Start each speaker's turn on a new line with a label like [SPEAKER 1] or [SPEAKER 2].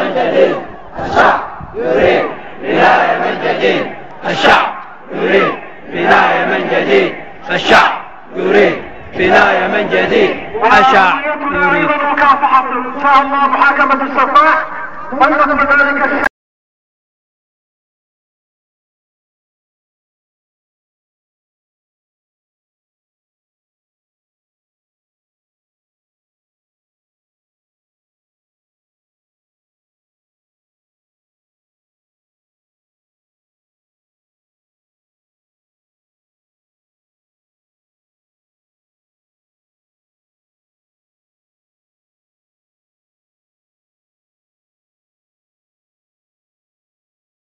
[SPEAKER 1] من جديد. الشعب يريد بناء من جديد. الشعب يريد بناء من جديد. الشعب يريد بناء من جديد. الشعب يريد
[SPEAKER 2] مكافحة إن شاء الله محاكمة السفاح ونقضي ذلك